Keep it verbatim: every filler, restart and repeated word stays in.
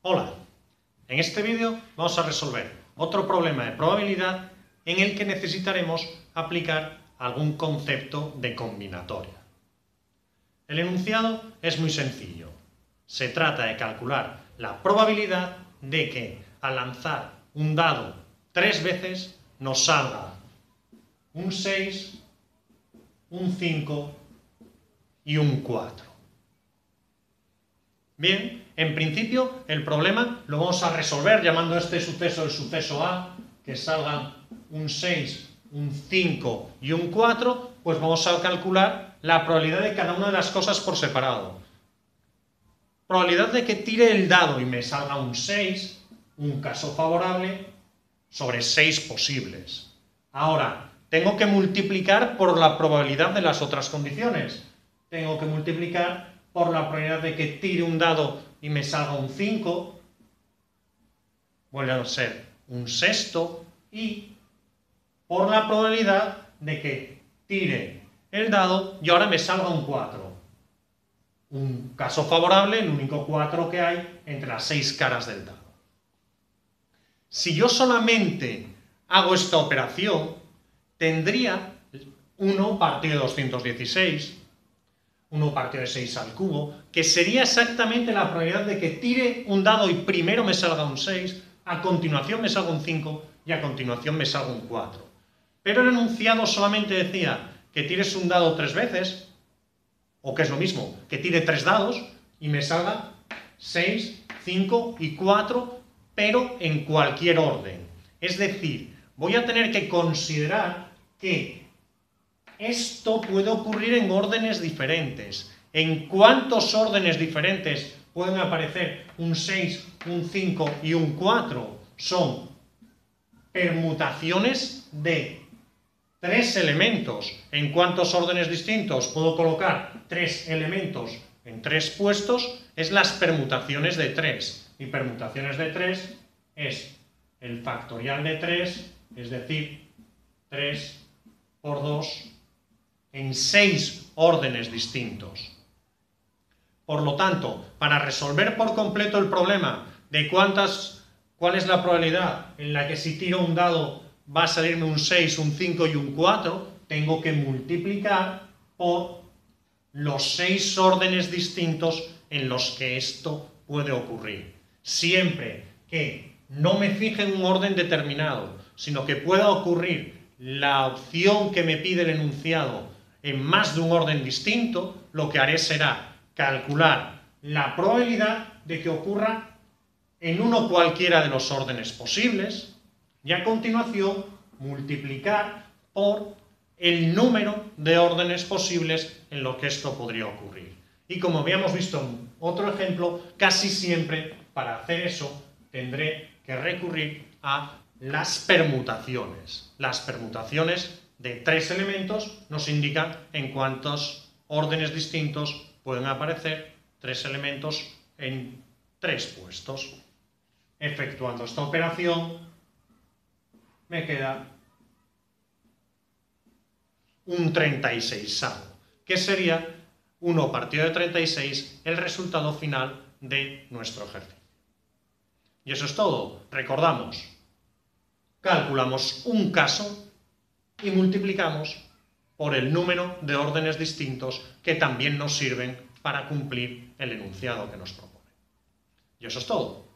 Hola, en este vídeo vamos a resolver otro problema de probabilidad en el que necesitaremos aplicar algún concepto de combinatoria. El enunciado es muy sencillo. Se trata de calcular la probabilidad de que al lanzar un dado tres veces nos salga un seis, un cinco y un cuatro. Bien, en principio el problema lo vamos a resolver llamando a este suceso el suceso A, que salgan un seis, un cinco y un cuatro, pues vamos a calcular la probabilidad de cada una de las cosas por separado. Probabilidad de que tire el dado y me salga un seis, un caso favorable, sobre seis posibles. Ahora, tengo que multiplicar por la probabilidad de las otras condiciones. Tengo que multiplicar por la probabilidad de que tire un dado y me salga un cinco, vuelve a ser un sexto, y por la probabilidad de que tire el dado y ahora me salga un cuatro. Un caso favorable, el único cuatro que hay entre las seis caras del dado. Si yo solamente hago esta operación, tendría uno partido de doscientos dieciséis, uno partido de seis al cubo, que sería exactamente la probabilidad de que tire un dado y primero me salga un seis, a continuación me salga un cinco y a continuación me salga un cuatro. Pero el enunciado solamente decía que tires un dado tres veces, o que es lo mismo, que tire tres dados y me salga seis, cinco y cuatro, pero en cualquier orden. Es decir, voy a tener que considerar que esto puede ocurrir en órdenes diferentes. ¿En cuántos órdenes diferentes pueden aparecer un seis, un cinco y un cuatro? Son permutaciones de tres elementos. ¿En cuántos órdenes distintos puedo colocar tres elementos en tres puestos? Es las permutaciones de tres. Y permutaciones de tres es el factorial de tres, es decir, tres por dos en seis órdenes distintos. Por lo tanto, para resolver por completo el problema de cuántas, cuál es la probabilidad en la que si tiro un dado va a salirme un seis, un cinco y un cuatro, tengo que multiplicar por los seis órdenes distintos en los que esto puede ocurrir. Siempre que no me fije en un orden determinado, sino que pueda ocurrir la opción que me pide el enunciado en más de un orden distinto, lo que haré será calcular la probabilidad de que ocurra en uno cualquiera de los órdenes posibles y a continuación multiplicar por el número de órdenes posibles en lo que esto podría ocurrir. Y como habíamos visto en otro ejemplo, casi siempre para hacer eso tendré que recurrir a las permutaciones. Las permutaciones de tres elementos nos indican en cuántos órdenes distintos pueden aparecer tres elementos en tres puestos. Efectuando esta operación, me queda un treinta y seis, que sería uno partido de treinta y seis, el resultado final de nuestro ejercicio. Y eso es todo. Recordamos, calculamos un caso y multiplicamos por el número de órdenes distintos que también nos sirven para cumplir el enunciado que nos propone. Y eso es todo.